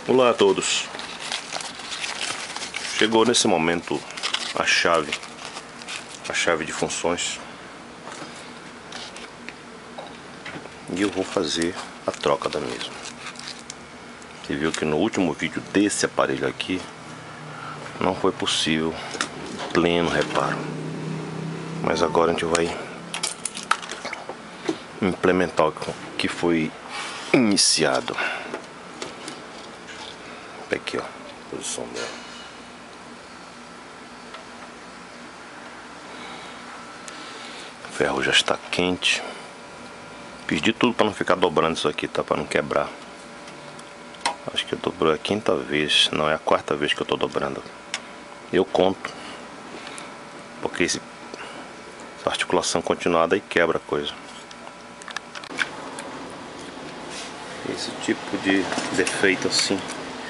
Olá a todos. Chegou nesse momento a chave de funções e eu vou fazer a troca da mesma. Você viu que no último vídeo desse aparelho aqui não foi possível pleno reparo, mas agora a gente vai implementar o que foi iniciado. Aqui, ó, a posição dela. O ferro já está quente. Fiz de tudo para não ficar dobrando isso aqui, tá? Para não quebrar. Acho que eu dobrei a quinta vez, não é a quarta vez que eu tô dobrando. Eu conto, porque essa articulação continuada aí quebra a coisa. Esse tipo de defeito assim,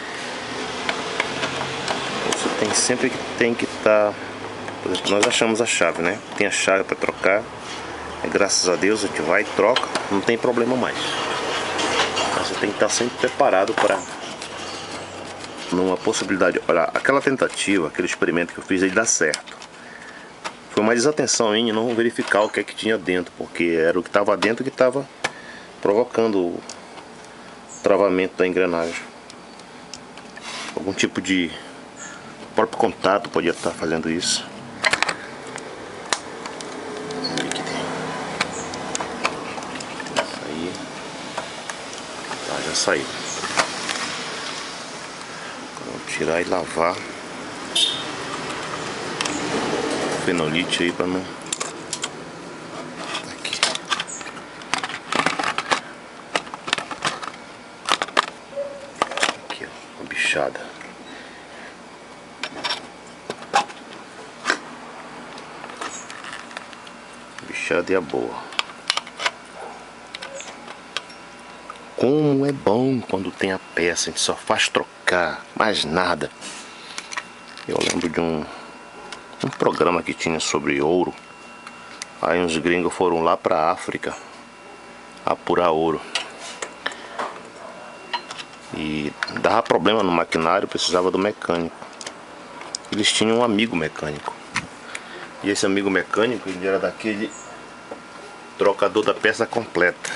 você tem sempre que estar. Por exemplo, nós achamos a chave, né? Tem a chave para trocar. E graças a Deus a gente vai e troca, não tem problema mais. Mas você tem que estar sempre preparado para numa possibilidade. Olha, aquela tentativa, aquele experimento que eu fiz, ele dá certo. Foi uma desatenção em não verificar o que é que tinha dentro, porque era o que estava dentro que estava provocando o travamento da engrenagem. Algum tipo de próprio contato podia estar fazendo isso. Isso aí. Tá, já saiu. Vou tirar e lavar fenolite aí para não. Aqui. Aqui, ó, uma bichada. Bichada e a boa. Como é bom quando tem a peça, a gente só faz trocar, mais nada. Eu lembro de um programa que tinha sobre ouro. Aí uns gringos foram lá pra África apurar ouro. E dava problema no maquinário, precisava do mecânico. Eles tinham um amigo mecânico. E esse amigo mecânico, ele era daquele trocador da peça completa.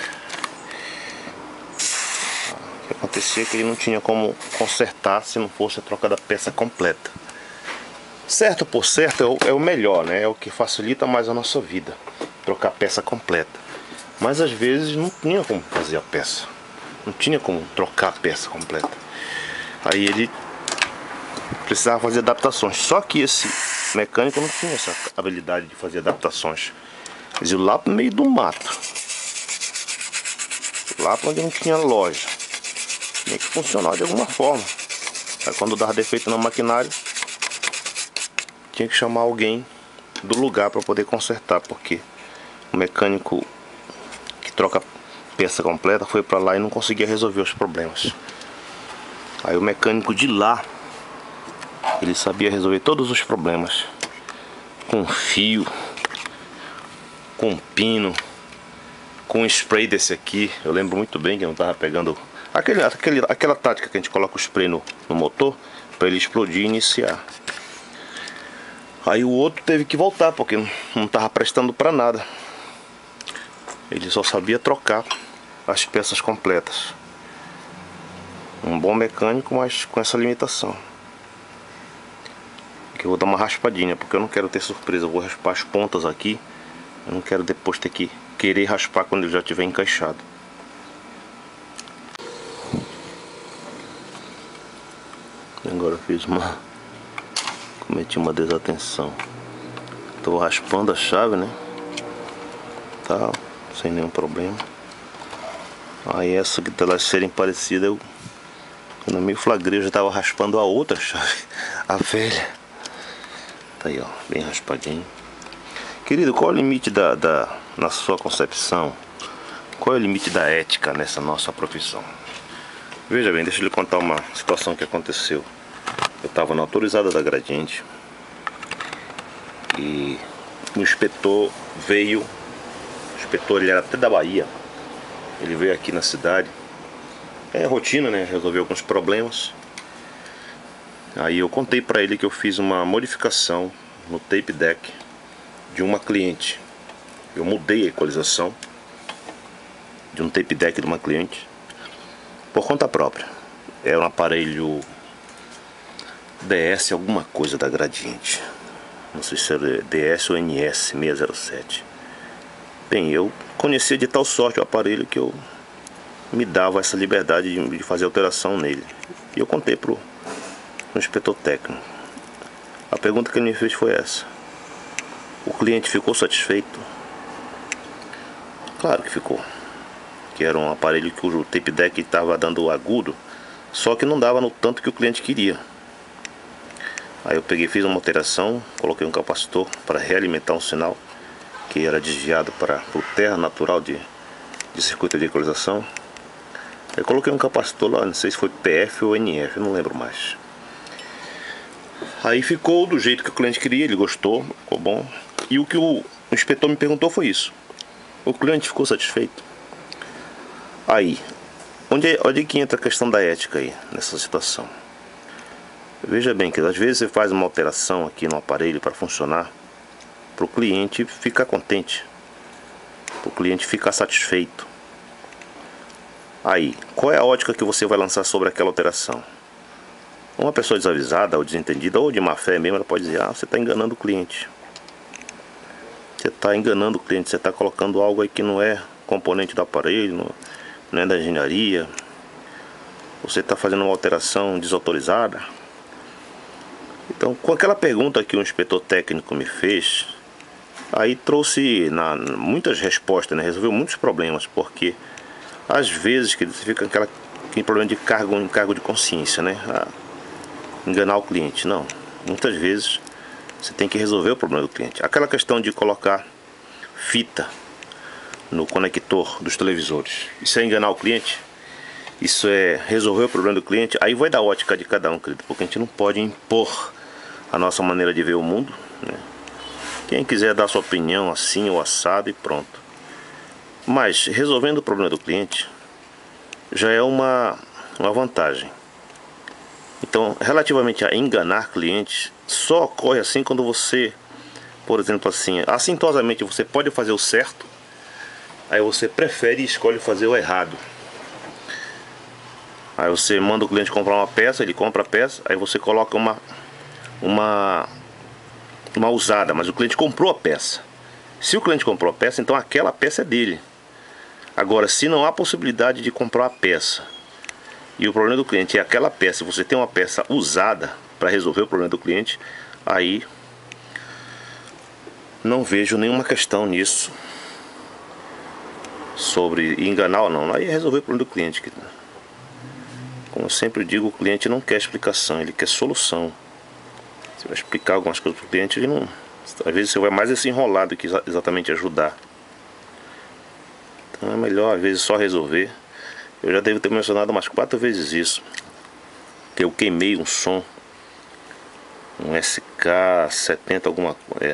O que acontecia é que ele não tinha como consertar se não fosse a troca da peça completa. Certo por certo é o melhor, né? É o que facilita mais a nossa vida, trocar a peça completa. Mas às vezes não tinha como fazer a peça, não tinha como trocar a peça completa. Aí ele precisava fazer adaptações. Só que esse mecânico não tinha essa habilidade de fazer adaptações. Eles iam lá pro meio do mato, lá para onde não tinha loja. Tinha que funcionar de alguma forma. Aí quando dava defeito no maquinário, tinha que chamar alguém do lugar para poder consertar, porque o mecânico que troca peça completa foi para lá e não conseguia resolver os problemas. Aí o mecânico de lá, ele sabia resolver todos os problemas, com fio, com pino, com spray desse aqui. Eu lembro muito bem que eu não estava pegando aquela tática que a gente coloca o spray no motor para ele explodir e iniciar. Aí o outro teve que voltar porque não estava prestando para nada. Ele só sabia trocar as peças completas. Um bom mecânico, mas com essa limitação. Aqui eu vou dar uma raspadinha, porque eu não quero ter surpresa. Eu vou raspar as pontas aqui. Eu não quero depois ter que querer raspar quando ele já estiver encaixado. Agora eu fiz cometi uma desatenção. Estou raspando a chave, né? Tá, sem nenhum problema. Aí essa que delas serem parecidas, eu no meio flagrei, eu já estava raspando a outra chave, a velha. Tá aí, ó, bem raspadinho. Querido, qual é o limite na sua concepção? Qual é o limite da ética nessa nossa profissão? Veja bem, deixa eu lhe contar uma situação que aconteceu. Eu estava na autorizada da Gradiente e o inspetor veio. O inspetor, ele era até da Bahia. Ele veio aqui na cidade É rotina, né? Resolver alguns problemas. Aí eu contei pra ele que eu fiz uma modificação no tape deck de uma cliente. Eu mudei a equalização de um tape deck de uma cliente por conta própria. É um aparelho DS alguma coisa da Gradiente. Não sei se era DS ou NS 607. Bem, eu conhecia de tal sorte o aparelho que eu me dava essa liberdade de fazer alteração nele. E eu contei pro inspetor técnico. A pergunta que ele me fez foi essa: o cliente ficou satisfeito? Claro que ficou. Que era um aparelho que o tape deck estava dando agudo, só que não dava no tanto que o cliente queria. Aí eu peguei, fiz uma alteração, coloquei um capacitor para realimentar um sinal que era desviado para o terra natural de circuito de equalização. Eu coloquei um capacitor lá, não sei se foi PF ou NF, eu não lembro mais. Aí ficou do jeito que o cliente queria, ele gostou, ficou bom. E o que o inspetor me perguntou foi isso: o cliente ficou satisfeito? Aí, onde é que entra a questão da ética aí, nessa situação? Veja bem que às vezes você faz uma alteração aqui no aparelho para funcionar, para o cliente ficar contente, para o cliente ficar satisfeito. Aí, qual é a ótica que você vai lançar sobre aquela alteração? Uma pessoa desavisada ou desentendida ou de má fé mesmo, ela pode dizer: ah, você está enganando o cliente. Você está enganando o cliente, você está colocando algo aí que não é componente do aparelho, não é da engenharia. Você está fazendo uma alteração desautorizada. Então, com aquela pergunta que o inspetor técnico me fez, aí trouxe muitas respostas, né? Resolveu muitos problemas, porque às vezes que você fica aquele problema de encargo de consciência, né? Enganar o cliente, não. Muitas vezes você tem que resolver o problema do cliente. Aquela questão de colocar fita no conector dos televisores, isso é enganar o cliente? Isso é resolver o problema do cliente? Aí vai da ótica de cada um, querido, porque a gente não pode impor a nossa maneira de ver o mundo, né? Quem quiser dar sua opinião assim ou assado e pronto. Mas resolvendo o problema do cliente já é uma vantagem. Então, relativamente a enganar clientes, só ocorre assim quando você, por exemplo, assim, assintosamente você pode fazer o certo, aí você prefere e escolhe fazer o errado. Aí você manda o cliente comprar uma peça, ele compra a peça, aí você coloca uma usada, mas o cliente comprou a peça. Se o cliente comprou a peça, então aquela peça é dele. Agora, se não há possibilidade de comprar a peça e o problema do cliente é aquela peça, você tem uma peça usada para resolver o problema do cliente, aí não vejo nenhuma questão nisso sobre enganar ou não. Aí é resolver o problema do cliente. Como eu sempre digo, o cliente não quer explicação, ele quer solução. Você vai explicar algumas coisas para o cliente, ele não, às vezes você vai mais esse enrolar do que exatamente ajudar. Então é melhor às vezes só resolver. Eu já devo ter mencionado umas 4 vezes isso, que eu queimei um som, um SK70 alguma coisa,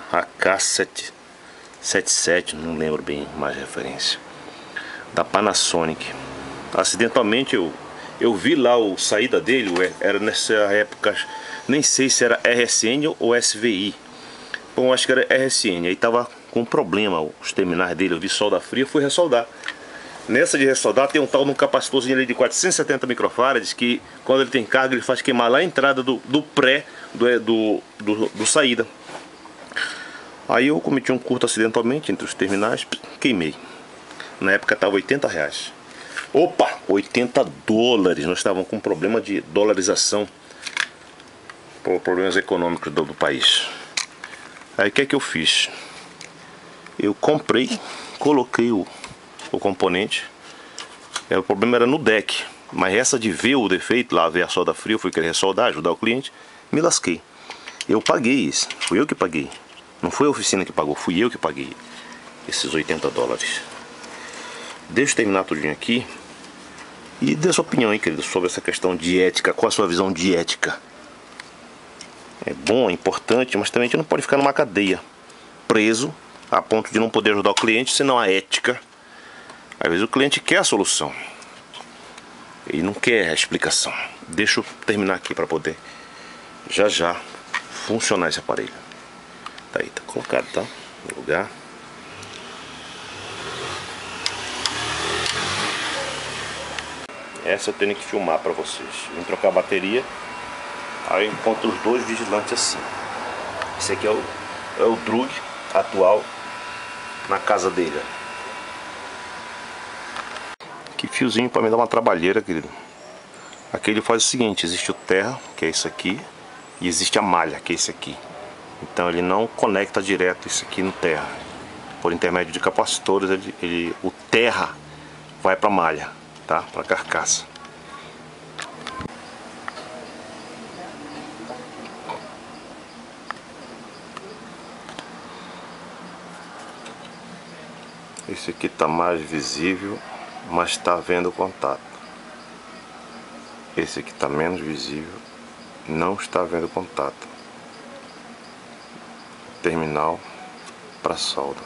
AK77, não lembro bem mais referência, da Panasonic. Acidentalmente eu vi lá o saída dele, era nessa época, nem sei se era RSN ou SVI. Bom, acho que era RSN, aí tava com problema os terminais dele, eu vi solda fria, fui ressoldar. Nessa de ressoldar tem um tal de um capacitorzinho ali de 470 microfarads que quando ele tem carga ele faz queimar lá a entrada do saída. Aí eu cometi um curto acidentalmente entre os terminais, queimei. Na época estava R$80. Opa, $80. Nós estávamos com problema de dolarização, por problemas econômicos do país. Aí o que é que eu fiz? Eu comprei, coloquei o componente. O problema era no deck, mas essa de ver o defeito, lá ver a solda fria, eu fui querer soldar, ajudar o cliente, me lasquei. Eu paguei isso, fui eu que paguei. Não foi a oficina que pagou, fui eu que paguei esses $80. Deixa eu terminar tudinho aqui e dê sua opinião aí, querido, sobre essa questão de ética. Qual a sua visão de ética? É bom, é importante, mas também a gente não pode ficar numa cadeia preso a ponto de não poder ajudar o cliente, senão a ética. Às vezes o cliente quer a solução. Ele não quer a explicação. Deixa eu terminar aqui para poder já funcionar esse aparelho. Tá aí, tá colocado, tá? No lugar. Essa eu tenho que filmar para vocês. Vim trocar a bateria. Aí eu encontro os dois vigilantes assim. Esse aqui é o Drug atual na casa dele. Que fiozinho para me dar uma trabalheira, querido. Aqui ele faz o seguinte: existe o terra, que é isso aqui, e existe a malha, que é esse aqui. Então ele não conecta direto isso aqui no terra. Por intermédio de capacitores, o terra vai para a malha, tá? Para a carcaça. Esse aqui está mais visível, mas está vendo o contato. Esse aqui está menos visível, não está vendo contato. Terminal para solda.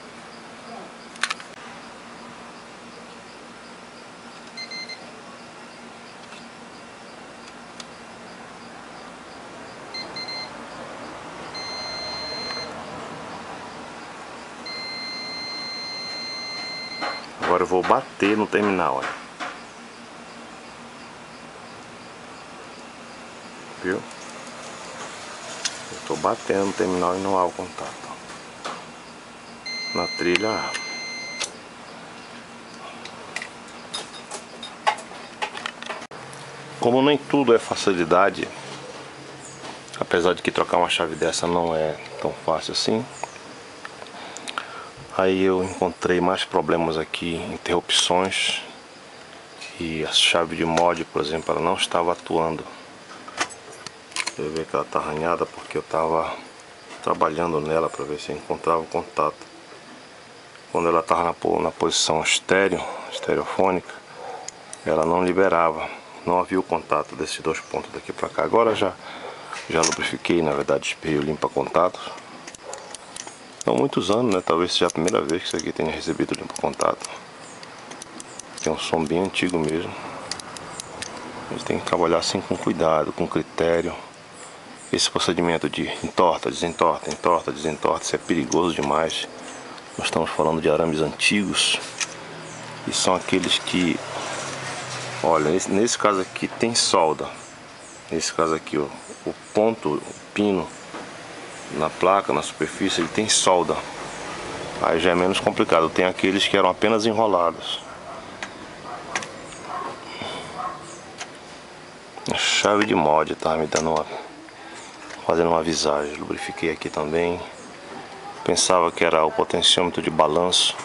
Agora eu vou bater no terminal, olha. Viu? Eu estou batendo no terminal e não há o contato. Na trilha. Como nem tudo é facilidade, apesar de que trocar uma chave dessa não é tão fácil assim. Aí eu encontrei mais problemas aqui, interrupções, e a chave de mod, por exemplo, ela não estava atuando. Você vê que ela está arranhada porque eu estava trabalhando nela para ver se eu encontrava o contato. Quando ela estava na posição estereofônica, ela não liberava, não havia o contato desses dois pontos daqui para cá. Agora já lubrifiquei, na verdade, espirrei o limpa-contatos. Há muitos anos, né? Talvez seja a primeira vez que isso aqui tenha recebido limpa-contato. É um som bem antigo mesmo. A gente tem que trabalhar assim com cuidado, com critério. Esse procedimento de entorta, desentorta, entorta, desentorta, isso é perigoso demais. Nós estamos falando de arames antigos. E são aqueles que... Olha, nesse caso aqui tem solda. Nesse caso aqui, ó, o ponto, o pino na placa, na superfície, ele tem solda. Aí já é menos complicado. Tem aqueles que eram apenas enrolados. A chave de mod tá me dando fazendo uma visagem. Lubrifiquei aqui também. Pensava que era o potenciômetro de balanço,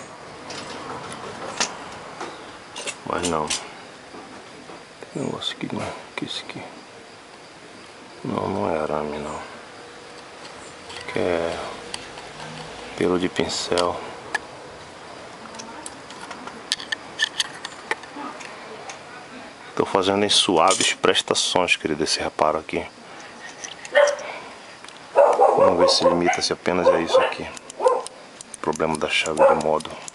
mas não. Tem um negócio aqui, não. Que esse aqui? Não é arame, não. Que é pelo de pincel. Estou fazendo em suaves prestações, querido, esse reparo aqui. Vamos ver se limita-se apenas a isso aqui. Problema da chave de modo.